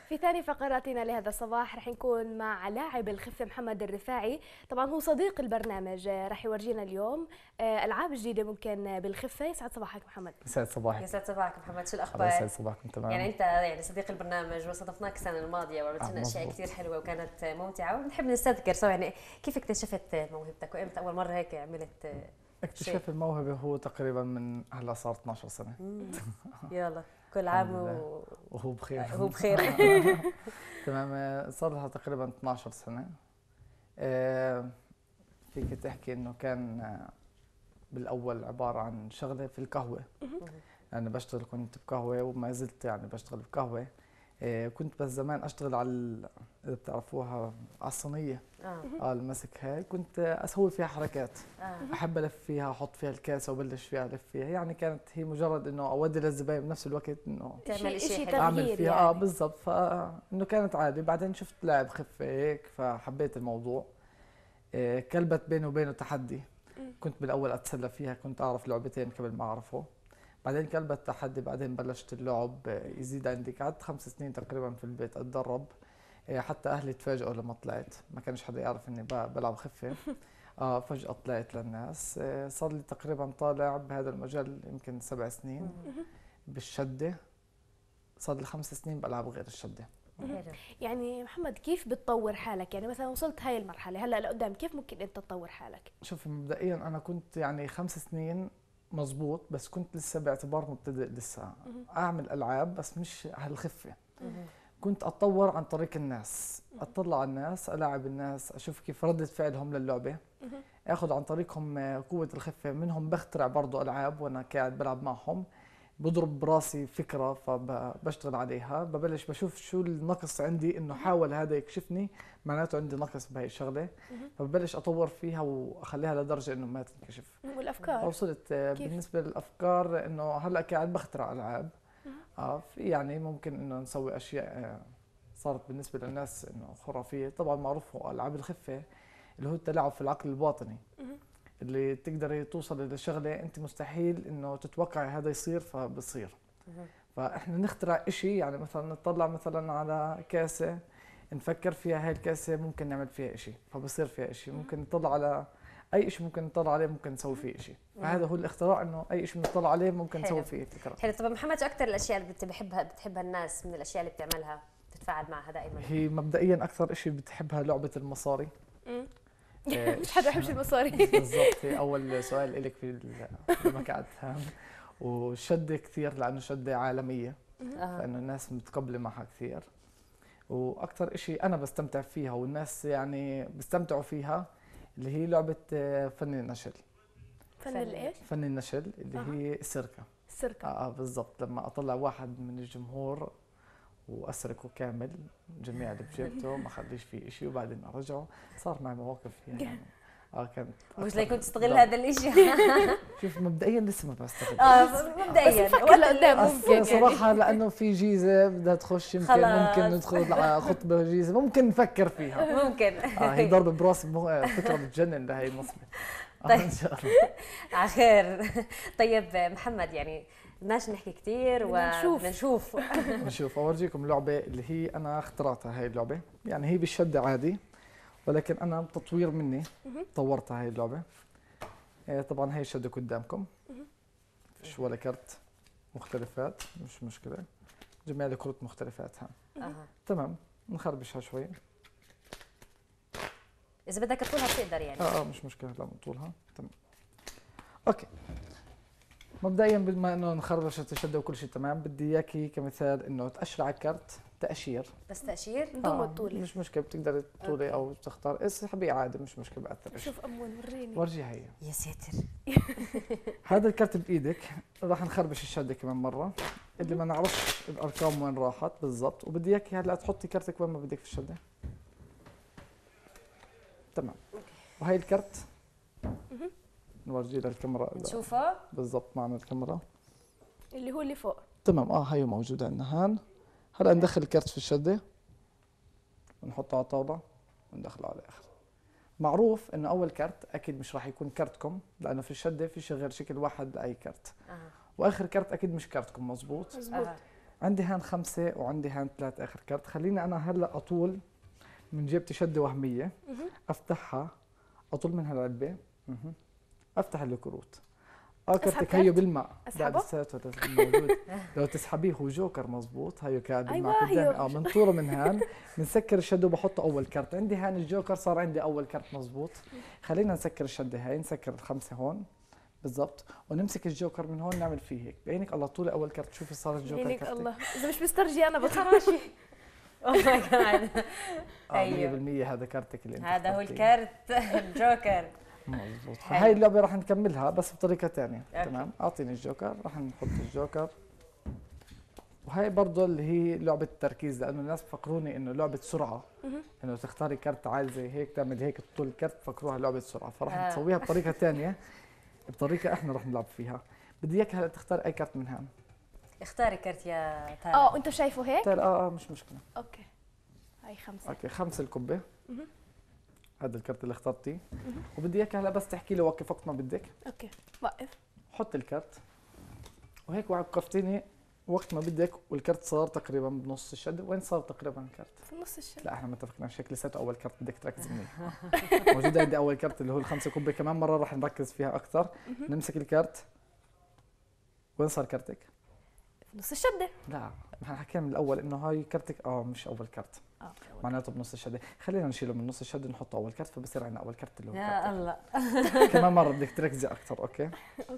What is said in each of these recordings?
في ثاني فقراتنا لهذا الصباح رح نكون مع لاعب الخفة محمد الرفاعي. طبعا هو صديق البرنامج، رح يورجينا اليوم ألعاب جديدة ممكن بالخفة. يسعد صباحك محمد. يسعد صباحك. يسعد صباحك محمد، شو الأخبار؟ يسعد صباحكم. تمام. يعني أنت صديق البرنامج وصادفناك السنة الماضية وعملت أشياء كثير حلوة وكانت ممتعة، ونحب نستذكر سوا يعني كيف اكتشفت موهبتك وإمتى أول مرة هيك عملت اكتشاف الموهبة هو تقريبا من هلا صار 12 سنة. يلا كل عام وهو بخير. هو بخير. تمام. صار لها تقريبا 12 سنة. فيك تحكي انه كان بالاول عبارة عن شغلة في القهوة. يعني بشتغل كنت بقهوة وما زلت يعني بشتغل بقهوة. كنت بس زمان اشتغل على اذا بتعرفوها على الصينية. المسك هاي كنت اسوي فيها حركات. احب الف فيها، احط فيها الكاسة وبلش فيها الف فيها. يعني كانت هي مجرد انه اودي للزباين بنفس الوقت انه تعمل شيء اعمل فيها يعني. بالضبط. فانه كانت عادي. بعدين شفت لاعب خفة هيك فحبيت الموضوع. كلبت بيني وبينه تحدي. كنت بالاول اتسلى فيها، كنت اعرف لعبتين قبل ما اعرفه. بعدين كلبت تحدي، بعدين بلشت اللعب يزيد عندي. قعدت 5 سنين تقريبا في البيت اتدرب. حتى اهلي تفاجئوا لما طلعت، ما كانش حدا يعرف اني بلعب خفه. فجأة طلعت للناس. صار لي تقريبا طالع بهذا المجال يمكن 7 سنين بالشده. صار لي 5 سنين بلعب غير الشده. يعني محمد كيف بتطور حالك؟ يعني مثلا وصلت هاي المرحله، هلا لقدام كيف ممكن انت تطور حالك؟ شوف، مبدئيا انا كنت يعني 5 سنين مزبوط، بس كنت لسه باعتبار مبتدئ لسه اعمل العاب بس مش هالخفه. كنت اتطور عن طريق الناس، اطلع على الناس، الاعب الناس، اشوف كيف ردة فعلهم للعبه، اخذ عن طريقهم قوه الخفه منهم، بخترع برضه العاب وانا قاعد بلعب معهم، بضرب براسي فكره فبشتغل عليها، ببلش بشوف شو النقص عندي، انه حاول هذا يكشفني معناته عندي نقص بهي الشغله، فببلش اطور فيها واخليها لدرجه انه ما تنكشف. والافكار وصلت بالنسبه للافكار انه هلا قاعد بخترع العاب. في يعني ممكن انه نسوي اشياء صارت بالنسبه للناس انه خرافيه. طبعا معروف هو العاب الخفه اللي هو التلاعب في العقل الباطني، اللي تقدري توصلي لشغله انت مستحيل انه تتوقعي هذا يصير فبصير. فاحنا نخترع شيء، يعني مثلا نطلع مثلا على كاسه نفكر فيها، هاي الكاسه ممكن نعمل فيها شيء فبصير فيها شيء، ممكن نطلع على اي شيء ممكن نطلع عليه ممكن نسوي فيه شيء. فهذا هو الاختراع، انه اي شيء بنطلع عليه ممكن نسوي فيه فكره. حلو. طب محمد، شو اكثر الاشياء اللي بتحبها الناس من الاشياء اللي بتعملها بتتفاعل معها دائما؟ هي مبدئيا اكثر شيء بتحبها لعبه المصاري. مش حدا يحبش المصاري. بالضبط. هي اول سؤال لك في لما قعدت. والشده كثير لانه شده عالميه، فانه الناس متقبله معها كثير. واكثر شيء انا بستمتع فيها والناس يعني بيستمتعوا فيها اللي هي لعبه فن النشل. فن الايش؟ فن النشل اللي هي السرقه. السرقه. بالضبط. لما اطلع واحد من الجمهور واسرقه كامل، جميع اللي بجيبته ما خليش فيه شيء، وبعدين ارجعه. صار معي مواقف يعني كانت مش ليكون تستغل هذا الشيء. شوف، مبدئيا لسه ما بستغل. مبدئيا ولا قدام ممكن صراحه يعني. لانه في جيزه بدها تخش، ممكن ندخل على خطبه جيزه، ممكن نفكر فيها. ممكن. هي ضرب براس فكره بتجنن لهي النصبه. طيب ان شاء الله على خير. طيب محمد، يعني بدناش نحكي كثير ونشوف نشوف. اورجيكم لعبه اللي هي انا اخترعتها. هاي اللعبه يعني هي بالشده عادي، ولكن انا بتطوير مني طورتها هاي اللعبه. طبعا هي الشده قدامكم، فيش ولا كرت مختلفات، مش مشكله، جميع الكروت مختلفات. تمام. نخربشها شوي. اذا بدك تطولها بتقدر يعني. مش مشكله. لا نطولها. تمام. اوكي. مبدئيا بما انه نخربشت الشده وكل شيء تمام، بدي اياكي كمثال انه تاشر على الكرت تاشير. بس تاشير بدون الطولة. مش مشكله، بتقدري تطولي او تختار اسحبي عادي، مش مشكله، بأثر. شوف امون وريني. ورجيها هي. يا ساتر. هذا الكرت بايدك، راح نخربش الشده كمان مره اللي ما نعرفش الارقام وين راحت بالضبط، وبدي اياكي هلا تحطي كرتك وين ما بدك في الشده. تمام. وهي الكرت نورجيه للكاميرا نشوفه بالضبط معنا الكاميرا اللي هو اللي فوق. تمام. هي موجوده عندنا هان. هلا ندخل الكرت في الشده ونحطه على الطاوله وندخله على الاخر. معروف انه اول كرت اكيد مش راح يكون كرتكم، لانه في الشده في غير شكل واحد لاي كرت. واخر كرت اكيد مش كرتكم. مزبوط. عندي هان 5 وعندي هان 3 اخر كارت. خليني انا هلا اطول من جيبتي شده وهميه، افتحها، اطول منها العلبه، افتح الكروت. كرتك هيو بالماء بعد لساته موجود. لو تسحبيه هو جوكر مزبوط، هيو قاعد بالماء قدامي. بنطوره من هان، بنسكر الشده وبحطه اول كرت. عندي هان الجوكر صار عندي اول كرت مزبوط. خلينا نسكر الشده هاي، نسكر ال5 هون بالضبط، ونمسك الجوكر من هون نعمل فيه هيك. بعينك الله طولي اول كرت. شوفي صار الجوكر بعينك كرتك. الله، اذا مش مسترجي انا بتخراشي. اوه ماي جاد. 100% هذا كرتك اللي انت هذا هو الكرت الجوكر. مضبوط. فهي اللعبه راح نكملها بس بطريقه ثانيه. تمام، اعطيني الجوكر، راح نحط الجوكر. وهي برضه اللي هي لعبه التركيز، لانه الناس بفكروني انه لعبه سرعه، انه تختاري كرت عالي زي هيك تعمل هيك طول الكرت، فكروها لعبه سرعه. فراح نسويها بطريقه ثانيه، بطريقه احنا راح نلعب فيها. بدي اياك هلا تختار اي كرت من هان. اختاري كرت يا تالا. انت شايفه هيك؟ مش مشكله. اوكي، هاي 5. اوكي 5 الكبه. هذا الكرت اللي اخترتيه. وبدي اياك هلا بس تحكي لي وقف وقت ما بدك. اوكي وقف. حط الكرت وهيك وقفتيني وقت ما بدك، والكرت صار تقريبا بنص الشد. وين صار تقريبا الكرت؟ في نص الشد. لا احنا ما اتفقناش هيك، لساته اول كرت، بدك تركز منيح. موجود عندي اول كرت اللي هو ال5 كوبي، كمان مره راح نركز فيها اكثر. نمسك الكرت. وين صار كرتك؟ في نص الشده. لا نحن حكينا من الاول انه هاي كرتك مش اول كرت. معناته بنص الشده. خلينا نشيله من نص الشده نحطه اول كرت، فبصير عندنا اول كرت اللي هو يا الله. كمان مره بدك تركزي اكثر. اوكي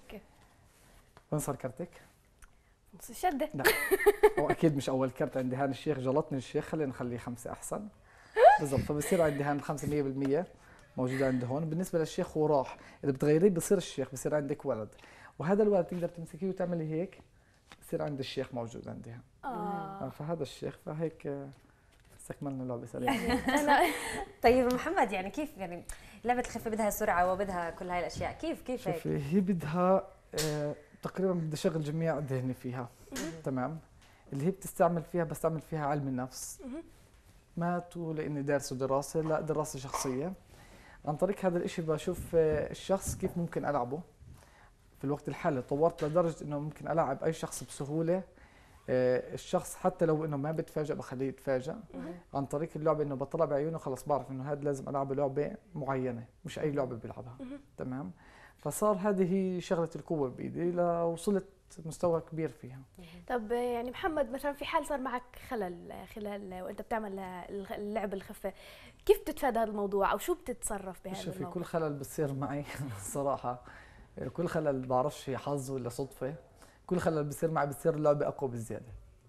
وين صار كرتك؟ نص الشده. لا واكيد مش اول كرت. عندي هان الشيخ، جلطني الشيخ، خلينا نخليه 5 احسن. بالضبط، فبصير عندي هان 5 100% موجوده عندي هون. بالنسبه للشيخ هو راح، اذا بتغيريه بصير الشيخ، بصير عندك ولد، وهذا الولد تقدر تمسكيه وتعملي هيك، بصير عند الشيخ موجود عندي هان. فهذا الشيخ. فهيك استكملنا اللعبه سريعا. انا طيب محمد، يعني كيف يعني لعبه الخفه بدها سرعه وبدها كل هاي الاشياء، كيف هيك؟ شوفي هي بدها تقريبا بدي اشغل جميع ذهني فيها. تمام، اللي هي بتستعمل فيها، بستعمل فيها علم النفس. ما تقول اني دارسه دراسه، لا دراسه شخصيه. عن طريق هذا الاشي بشوف الشخص كيف ممكن العبه في الوقت الحالي. طورت لدرجه انه ممكن العب اي شخص بسهوله. الشخص حتى لو انه ما بتفاجئ بخليه يتفاجئ. عن طريق اللعبه انه بطلع بعيونه خلص بعرف انه هذا لازم العب لعبه معينه، مش اي لعبه بيلعبها. تمام، فصار هذه هي شغله القوه بايدي لوصلت مستوى كبير فيها. طب يعني محمد، مثلا في حال صار معك خلال وانت بتعمل اللعب الخفه، كيف بتتفادى هذا الموضوع او شو بتتصرف بهذا الموضوع؟ شوفي كل خلل بصير معي الصراحه، كل خلل بعرفش هي حظ ولا صدفه. كل خلل بصير معي بتصير اللعبه اقوى بزياده.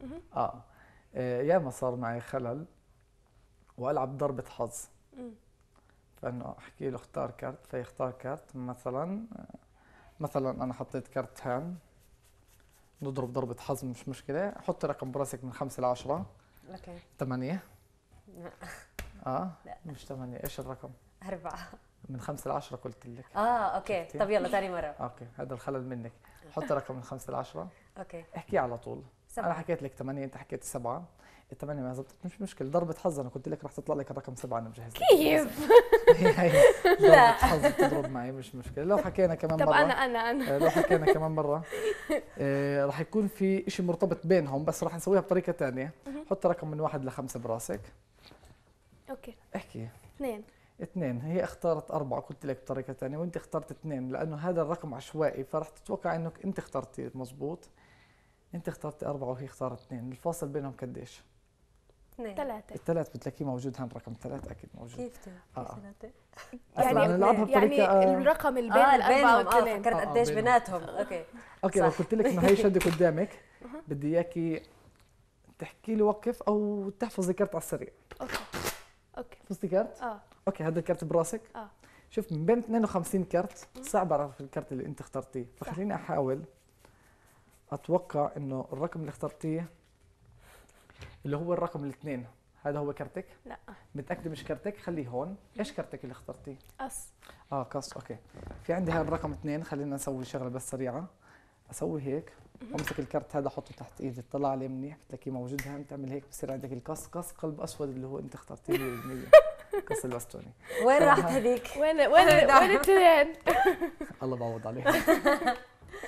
ياما صار معي خلل والعب ضربه حظ. فانه احكي له اختار كارت، فيختار كارت. مثلا انا حطيت كارت هان، نضرب ضربه حظ مش مشكله. حط رقم براسك من 5 ل 10. اوكي 8. لا مش 8. ايش الرقم؟ 4. من 5 ل 10 قلت لك. اوكي طب يلا ثاني مره. اوكي هذا الخلل منك. حط رقم من 5 ل 10. اوكي احكي على طول. 7. انا حكيت لك 8، انت حكيت 7. ال8 ما زبطت مش مشكله، ضربه حظ. انا قلت لك رح تطلع لك الرقم 7، انا مجهز لك. كيف؟ هي ضربه حظ تضرب معي مش مشكله. لو حكينا كمان طب مره، انا لو حكينا كمان مره رح يكون في شيء مرتبط بينهم، بس رح نسويها بطريقه ثانيه. حط رقم من 1 ل 5 براسك. اوكي احكي 2. هي اختارت 4 قلت لك بطريقه ثانيه، وانت اخترت 2 لانه هذا الرقم عشوائي، فرح تتوقع انك انت اخترتي مزبوط. انت اخترتي 4 وهي اختارت 2. الفاصل بينهم قديش؟ 3. الثلاث بتلاقيه موجود هان. رقم 3 اكيد موجود. كيف 3؟ يعني نلعبها بطريقه الرقم اللي بين الأربعة والثنين. فكرت قديش بيناتهم. اوكي لو قلت لك انه هي شده قدامك، بدي اياكي تحكي لي وقف او تحفظي كرت على السريع. اوكي حفظتي كرت؟ اوكي هذا الكرت براسك؟ شوف من بين 52 كرت صعب اعرف الكرت اللي انت اخترتيه، فخليني احاول اتوقع انه الرقم اللي اخترتيه اللي هو الرقم الاثنين، هذا هو كرتك؟ لا متاكده مش كرتك؟ خليه هون. ايش كرتك اللي اخترتيه؟ قص. قص. اوكي في عندي هذا الرقم 2. خلينا نسوي شغله بس سريعه. اسوي هيك وامسك الكرت هذا احطه تحت ايدي، تطلع عليه منيح بتلاقيه موجود هون. تعمل هيك بصير عندك القص. قص قلب اسود اللي هو انت اخترتيه 100%. قص البستوني. وين راحت هذيك؟ وين الاثنين؟ الله بعوض عليه.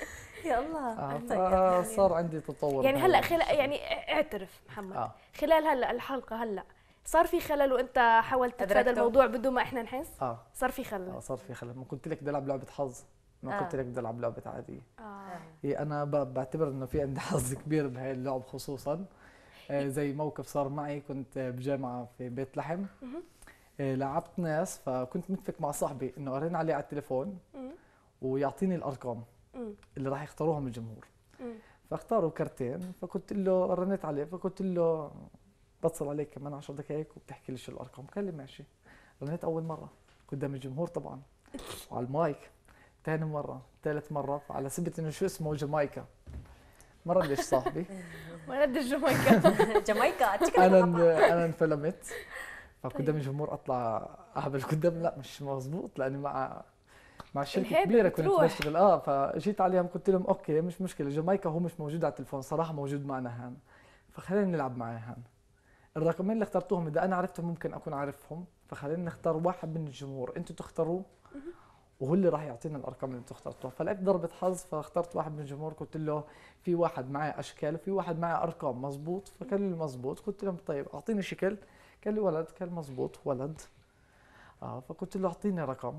يا الله. صار عندي تطور يعني هلا يعني اعترف محمد، خلال هلا الحلقه هلا صار في خلل وانت حاولت تتفادى الموضوع بدون ما احنا نحس؟ صار في خلل. صار في خلل. ما قلت لك بدي العب لعبه حظ، ما قلت لك بدي العب لعبه عاديه. هي انا بعتبر انه في عندي حظ كبير بهي اللعب خصوصا. زي موقف صار معي، كنت بجامعه في بيت لحم، لعبت ناس، فكنت متفق مع صاحبي انه ارن عليه على التليفون ويعطيني الارقام اللي راح يختاروهم الجمهور. فاختاروا كرتين، فكنت له رنيت عليه، فقلت له بتصل عليك كمان 10 دقائق وبتحكي لي شو الارقام. قال لي ماشي. رنيت اول مره قدام الجمهور طبعا وعلى المايك، ثاني مره، ثالث مره، على سبت انه شو اسمه جامايكا. ما ردش صاحبي. ما ردش جامايكا. جامايكا. انا انفلمت، فقدام الجمهور اطلع اهبل قدام، لا مش مزبوط، لاني مع شركه كبيره كنت بشتغل. فجيت عليهم قلت لهم اوكي مش مشكله، جامايكا هو مش موجود على التليفون صراحه، موجود معنا هان، فخلينا نلعب معاه هان. الرقمين اللي اخترتوهم اذا انا عرفتهم ممكن اكون عارفهم، فخلينا نختار واحد من الجمهور انتم تختاروه وهو اللي راح يعطينا الارقام اللي انتم اخترتوها. فلعبت ضربه حظ، فاخترت واحد من الجمهور، قلت له في واحد معاه اشكال وفي واحد معاه ارقام مزبوط، فقال لي مزبوط. قلت له طيب اعطيني شكل، قال لي ولد، قال مزبوط ولد. فقلت له اعطيني رقم،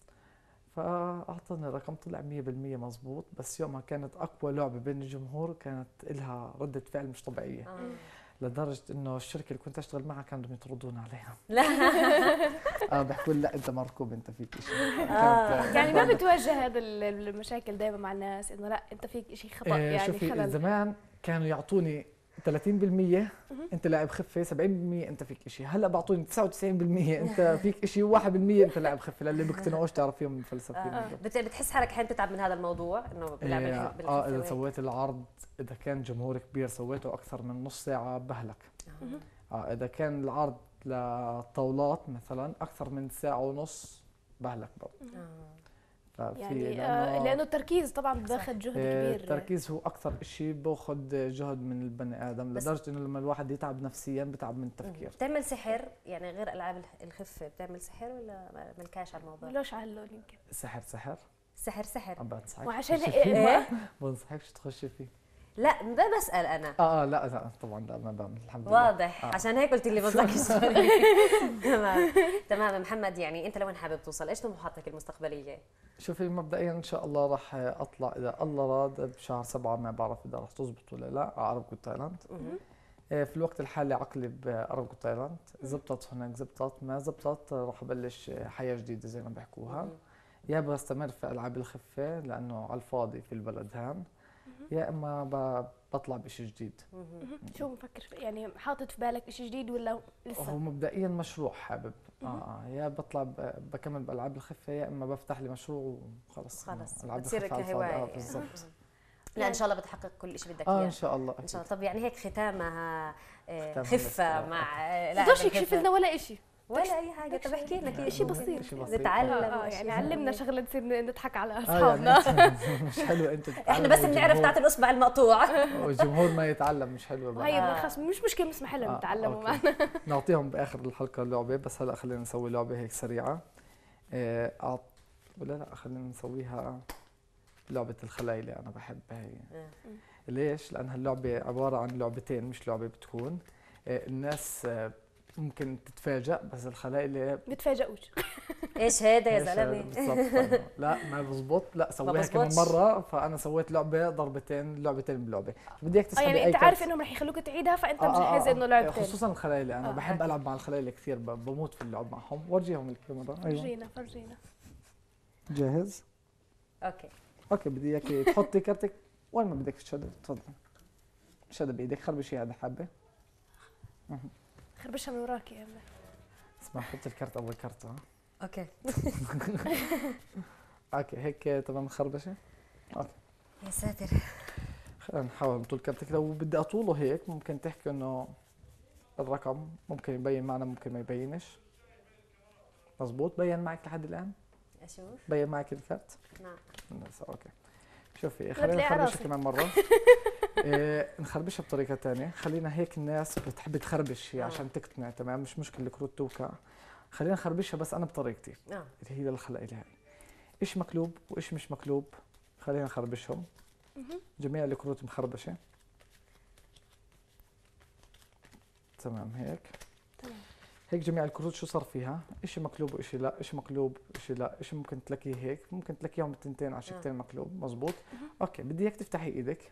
فاعطاني رقم طلع 100% مزبوط. بس يومها كانت اقوى لعبه بين الجمهور، كانت لها رده فعل مش طبيعيه. لدرجه انه الشركه اللي كنت اشتغل معها كانوا يطردون عليها. لا بيحكوا لي لا انت مركوب، انت فيك شيء. يعني ما بتواجه هذا المشاكل دائما مع الناس انه لا انت فيك شيء خطا؟ يعني شوفي خلل. زمان كانوا يعطوني 30% انت لاعب خفه، 70% انت فيك شيء. هلا بعطوني 99% انت فيك شيء، و1% انت لاعب خفه، للي بيقتنعوش تعرف فيهم الفلسفيين. بتحس حالك احيانا تتعب من هذا الموضوع انه باللعب بالخفه؟ اذا سويت العرض، اذا كان جمهور كبير سويته اكثر من نص ساعه بهلك. اذا كان العرض لطاولات مثلا اكثر من ساعه ونص بهلك برضه. يعني لانه التركيز طبعا بياخذ جهد كبير. التركيز هو اكثر شيء باخذ جهد من البني ادم، لدرجه انه لما الواحد يتعب نفسيا بتعب من التفكير. بتعمل سحر يعني غير العاب الخفه؟ بتعمل سحر ولا ملكاش على الموضوع؟ لوش على اللون يمكن سحر عم بنصحك وعشان بنصحكش تخشي فيه. لا ما بسأل أنا. لا طبعا لا ما بعمل الحمد لله. واضح. عشان هيك قلت لي بنصحكش. تمام محمد، يعني أنت لوين حابب توصل؟ إيش طموحاتك المستقبلية؟ شوفي مبدئيا إن شاء الله راح أطلع إذا الله راد بشهر 7، ما بعرف إذا راح تزبط ولا لا، على عرب جوت تايلاند. في الوقت الحالي عقلي بعرب جوت تايلاند، زبطت هناك زبطت، ما زبطت راح أبلش حياة جديدة زي ما بيحكوها. يا بستمر في ألعاب الخفة لأنه على الفاضي في البلد هان، يا اما بطلع بشيء جديد. شو مفكر يعني حاطط في بالك شيء جديد ولا لسه؟ هو مبدئيا مشروع حابب يا بطلع بكمل بالعاب الخفه، يا اما بفتح لي مشروع وخلاص بتصير كهوايه. بالضبط. لا ان شاء الله بتحقق كل شيء بدك اياه. ان شاء الله ان شاء الله. طب يعني هيك ختامها خفه مع لا بدوش يكشف لنا ولا شيء ولا اي حاجه. طب احكي لنا كيف شيء بسيط نتعلم. يعني علمنا شغله نصير نضحك على اصحابنا. مش حلو انت احنا بس بنعرف تاعت الاصبع المقطوع والجمهور ما يتعلم، مش حلوه. هي خلص مش مشكله، مسمح لهم يتعلموا معنا. نعطيهم باخر الحلقه لعبه، بس هلا خلينا نسوي لعبه هيك سريعه. ولا لا خلينا نسويها لعبه الخلايله. انا بحبها هي. ليش؟ لان هاللعبه عباره عن لعبتين مش لعبه، بتكون الناس ممكن تتفاجأ، بس الخلايله بتفاجئوش. ايش هذا يا زلمه؟ بالضبط. لا ما بزبط، لا سويها كمان مره، فانا سويت لعبه ضربتين بلعبه. بدي اياك تسحبي يعني انت عارف انهم رح يخلوك تعيدها، فانت مش حاسس انه لعبتين. خصوصا الخلايله انا بحب العب مع الخلايله كثير، بموت في اللعب معهم. ورجيهم الكاميرا. فرجينا. جاهز؟ اوكي بدي اياك تحطي كرتك وين ما بدك تشد. تفضل شد بايدك، خربشي هذا حبه. خربشها من وراك يا امل. اسمع حط الكرت اول كرت. اوكي اوكي هيك تمام خربشه. اوكي يا ساتر. خلينا نحاول نطول كرتك. لو بدي اطوله هيك ممكن تحكي انه الرقم ممكن يبين معنا ممكن ما يبينش. مزبوط. بين معك لحد الان؟ اشوف بين معك الكرت؟ نعم. اوكي شوفي خلينا نخربشها كمان مره. نخربشها بطريقه ثانيه. خلينا هيك الناس بتحب تخربش هي عشان تقتنع. تمام مش مشكله الكروت توقع. خلينا نخربشها بس انا بطريقتي اللي هي للخلق هاي. ايش مقلوب وايش مش مقلوب خلينا نخربشهم. جميع الكروت مخربشه. تمام هيك. تمام. هيك جميع الكروت شو صار فيها؟ شيء مقلوب وشيء لا، شيء مقلوب وشيء لا، شيء ممكن تلاقيه هيك، ممكن تلاقيهم التنتين على شكلين مقلوب، مزبوط. اوكي، بدي اياك تفتحي ايدك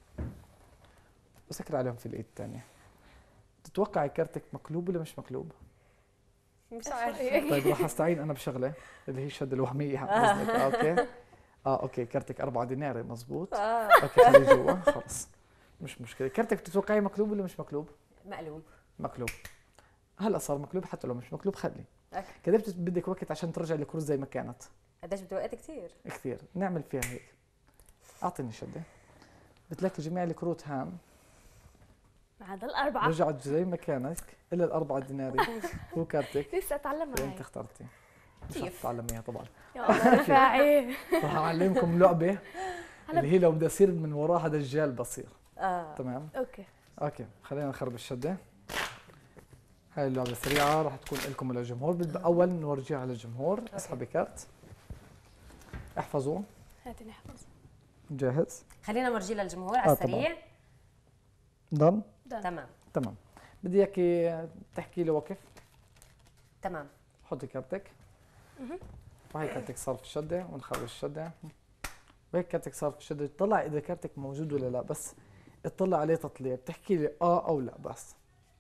وسكر عليهم في الايد الثانيه. تتوقعي كرتك مقلوب ولا مش مقلوب؟ مش عارفه. طيب راح استعين انا بشغله اللي هي الشهاده الوهميه قصدك. اوكي. اوكي، كرتك 4 دينار، مزبوط. اوكي، خليه جوا خلص، مش مشكله. كرتك بتتوقعي مقلوب ولا مش مقلوب؟ مقلوب. مقلوب. هلا صار مقلوب، حتى لو مش مقلوب خلي. أوكي. كده بدك وقت عشان ترجع الكروت زي ما كانت. قديش بده وقت؟ كثير كثير. نعمل فيها هيك، اعطيني شده. بتلاقي جميع الكروت هان مع هذا الأربعة رجعت زي ما كانت الا ال4 ديناري. هو كارتك لسه أتعلم اللي معي. انت اخترتي. مش كيف؟ رح تتعلميها طبعا. يا الله رفاعي. راح اعلمكم لعبه اللي هي لو بدي اصير من وراها دجال بصير. تمام. اوكي. اوكي، خلينا نخرب الشده. هاي اللعبه سريعه راح تكون لكم وللجمهور. اول نورجيها للجمهور. اسحبي كارت، احفظوا. هاتي نحفظ. جاهز؟ خلينا نورجيه للجمهور على السريع. ضل. تمام. تمام. بدي اياكي تحكي لي وقف. تمام. حطي كارتك. وهي كارتك صار في الشده، ونخرج الشده. وهيك كارتك صار في الشده. اطلع اذا كارتك موجود ولا لا، بس اطلع عليه تطليع، بتحكي لي او لا بس.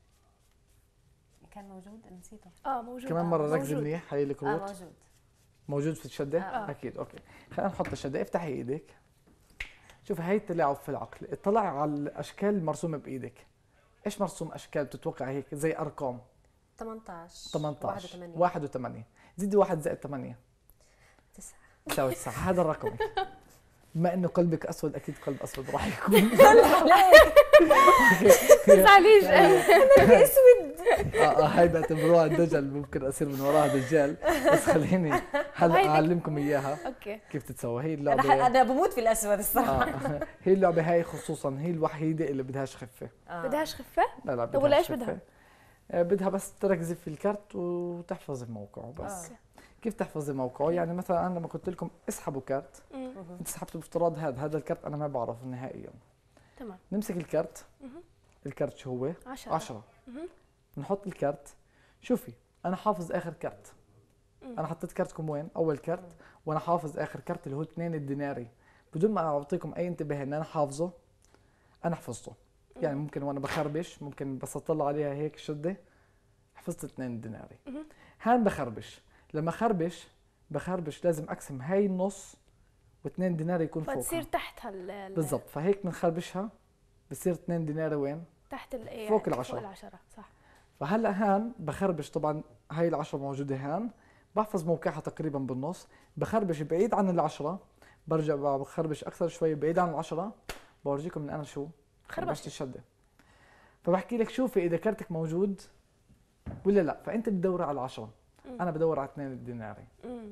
كان موجود؟ نسيته. موجود. كمان مره ركزي منيح. هي الكروت موجود. موجود في الشده؟ اكيد. اوكي، خلينا نحط الشده. افتحي ايدك. شوفي، هي التلاعب في العقل. اطلعي على الاشكال المرسومه بايدك. ايش مرسوم اشكال بتتوقعي هيك زي ارقام؟ 18 18 1 و8. زيدي 1 زائد 8 9 تساوي 9. هذا الرقم. بما انه قلبك اسود اكيد قلب اسود راح يكون. تزعليش. قلبي اسود. هاي بعتبروها دجل، ممكن اصير من وراها دجال، بس خليني هلا اعلمكم اياها. اوكي. كيف تتسوى هي اللعبه. انا بموت في الاسود الصراحه. هي اللعبه هاي خصوصا هي الوحيده اللي بدهاش خفه. بدهاش خفة؟ لا لا، طب ولا ايش بدها؟ بدها بس تركزي في الكرت وتحفظي موقعه بس. كيف تحفظي موقعه؟ يعني مثلا انا لما قلت لكم اسحبوا كارت، انت سحبتوا بافتراض هذا الكرت انا ما بعرفه نهائيا. تمام. نمسك الكرت. الكرت شو هو؟ 10. نحط الكرت. شوفي، انا حافظ اخر كرت. انا حطيت كرتكم وين؟ اول كرت، وانا حافظ اخر كرت اللي هو 2 الديناري، بدون ما اعطيكم اي انتباه ان انا حافظه. انا حفظته. يعني ممكن وانا بخربش، ممكن بس اطلع عليها هيك شده حفظت 2 ديناري. هان بخربش. لما بخربش لازم اقسم هاي النص و2 دينار يكون فوقها، فتصير تحتها بالضبط. فهيك بنخربشها بصير 2 دينار وين؟ تحت فوق ال10. فوق ال10 صح. فهلا هان بخربش، طبعا هاي ال10 موجوده هان، بحفظ موقعها تقريبا بالنص، بخربش بعيد عن ال10، برجع بخربش اكثر شوي بعيد عن ال10، بورجيكم ان انا شو خربشت الشده. فبحكي لك شوفي اذا كرتك موجود ولا لا، فانت بتدور على ال10، انا بدور على 2 ديناري.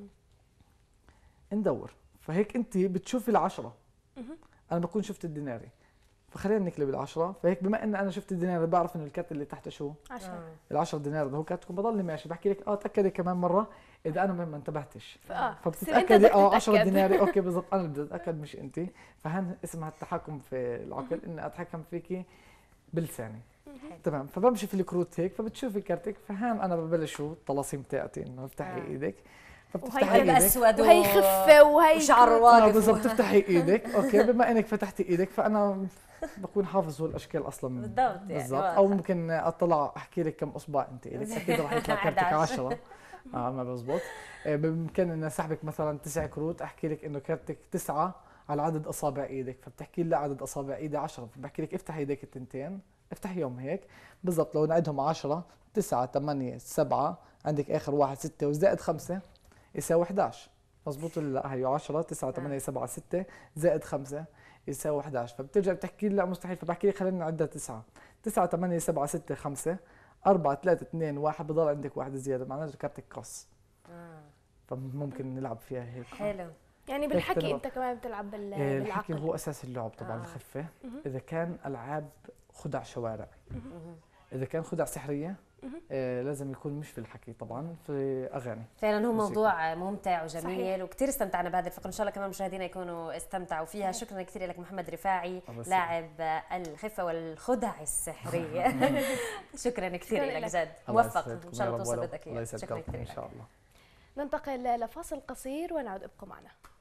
ندور، فهيك انت بتشوفي ال10، انا بكون شفت الديناري، فخلينا نقلب ال10. فهيك بما ان انا شفت الدينار بعرف انه الكرت اللي تحته شو 10. ال10 دينار ده هو كرتكم، بضلني ماشي بحكي لك تاكدي كمان مره اذا انا ما انتبهتش. فبتتاكدي 10 ديناري. اوكي بالضبط، انا اللي بدي اتاكد مش انت. فهن اسمها التحكم في العقل، اني اتحكم فيكي بلساني. تمام. فبمشي في الكروت هيك، فبتشوفي كرتك. فهان انا ببلش شو الطلاسيم تاعتي، انه افتحي ايدك. فبتفتحي ايدك اسود وهي خفه وهي شعر واقف. بالضبط، تفتحي ايدك. اوكي، بما انك فتحتي ايدك فانا بكون حافظ هو الاشكال اصلا بالضبط. يعني بالضبط. او ممكن اطلع احكي لك كم اصبع انت الك، اكيد راح يطلع كرتك 10. ما بزبط. بمكن ان اسحبك مثلا 9 كروت، احكي لك انه كرتك 9 على عدد اصابع ايدك، فبتحكي لي عدد اصابع ايدي 10، فبحكي لك افتحي ايديك التنتين، افتحيهم هيك بالضبط. لو نعدهم 10 9 8 7 عندك اخر واحد 6 وزائد 5 يساوي 11. مزبوط ولا لا؟ هي 10 9 8 7 6 زائد 5 يساوي 11. فبترجع بتحكي لي لا مستحيل، فبحكي لك خلينا نعدها 9 8 7 6 5 4 3 2 1، بضل عندك واحد زياده، معناته كرتك قص. فممكن نلعب فيها هيك. حلو. يعني بالحكي انت كمان بتلعب بالعقل. الحكي هو اساس اللعب طبعا. الخفه اذا كان العاب خدع شوارع، اذا كان خدع سحريه لازم يكون مش في الحكي، طبعا في اغاني. فعلا هو موسيقى. موضوع ممتع وجميل صحيح. وكثير استمتعنا بهذه الفقره، ان شاء الله كمان مشاهدينا يكونوا استمتعوا فيها. صحيح. شكرا كثير لك محمد رفاعي الله يسلمك. لاعب الخفه والخدع السحريه. شكرا كثير شكراً لك لك. جد، الله موفق يسعدكم ان شاء يا الله رب توصل ولو. بدك الله اياه. شكرا يسعدكم كثير ان لك. شاء الله. ننتقل لفاصل قصير ونعود، ابقوا معنا.